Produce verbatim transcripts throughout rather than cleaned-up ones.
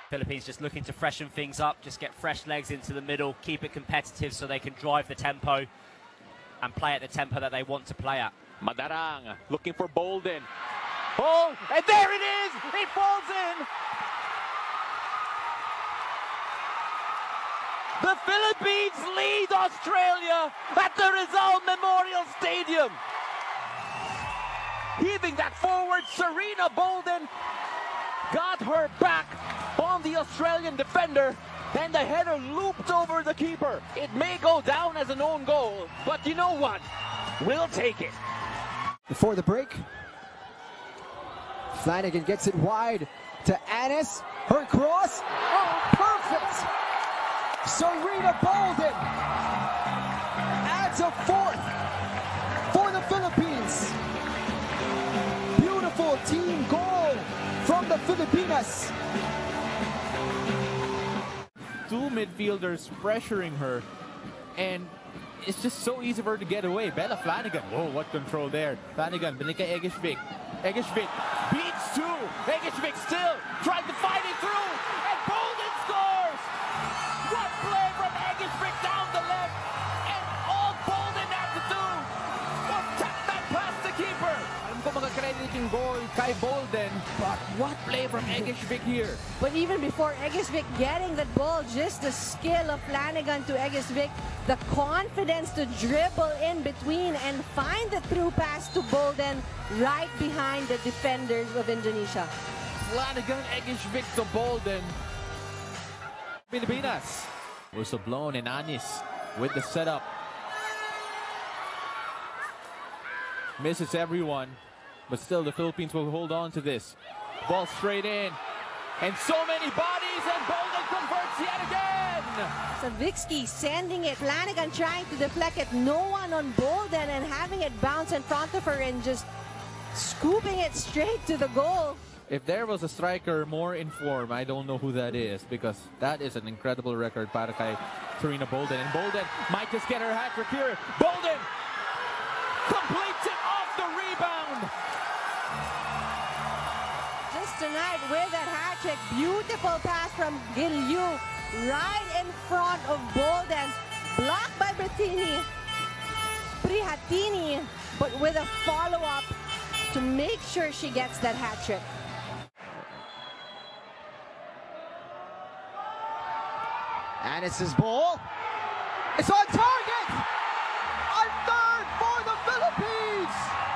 Philippines just looking to freshen things up, just get fresh legs into the middle, keep it competitive so they can drive the tempo and play at the tempo that they want to play at. Madarang looking for Bolden. Oh, and there it is! It falls in! The Philippines lead Australia at the Rizal Memorial Stadium. Heaving that forward, Serena Bolden got her back on the Australian defender, and the header looped over the keeper. It may go down as an own goal, but you know what? We'll take it. Before the break, Flanagan gets it wide to Anis. Her cross. Oh, perfect! Serena Bolden adds a fourth for the Philippines. Beautiful team goal from the Filipinas. Two midfielders pressuring her, and it's just so easy for her to get away. Bella Flanagan, whoa, what control there. Flanagan, binigay kay Egeshvik. Egeshvik beats two. Egeshvik still trying to fight it through, and Bolden scores! What play from Egeshvik down the left, and all Bolden had to do was tap that past the keeper. Alam ko magka-credit yung goal kay Bolden, but what play from Egeshvik here? But even before Egeshvik getting that ball, just the skill of Flanagan to Egeshvik, the confidence to dribble in between and find the through pass to Bolden right behind the defenders of Indonesia. Flanagan, Egeshvik to Bolden. Pilipinas. Whistle blown, and Anis with the setup. Misses everyone, but still the Philippines will hold on to this. Ball straight in, and so many bodies, and Bolden converts yet again! Savitsky sending it, Flanagan trying to deflect it, no one on Bolden, and having it bounce in front of her and just scooping it straight to the goal. If there was a striker more in form, I don't know who that is, because that is an incredible record para kay Serena Bolden. And Bolden might just get her hat-trick here. Bolden completes it off the rebound. Just tonight with that hat-trick, beautiful pass from Gilyu right in front of Bolden. Blocked by Bertini. Prihatini, but with a follow-up to make sure she gets that hat-trick. Anis's ball. It's on target! A third for the Philippines!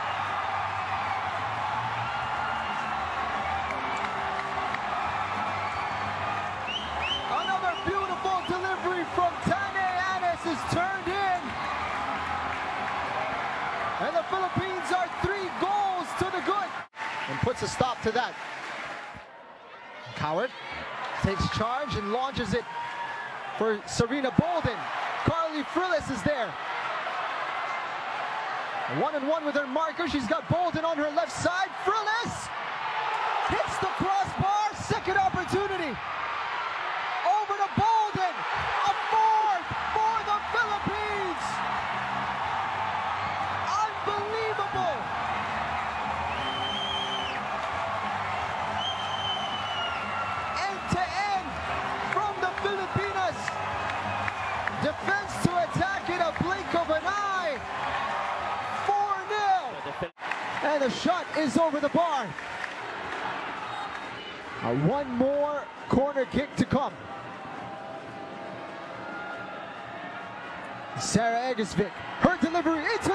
Another beautiful delivery from Tane Anis is turned in. And the Philippines are three goals to the good. And puts a stop to that. Coward takes charge and launches it for Serena Bolden. Carly Frillis is there. One and one with her marker. She's got Bolden on her left side. Frillis hits the crossbar. Second opportunity. Over to Bolden. A fourth for the Philippines. Unbelievable. End to end from the Filipinas. Defense to attack in a blink of an eye. four nil. And the shot is over the bar. Uh, one more corner kick to come. Sarah Egeshvik, her delivery into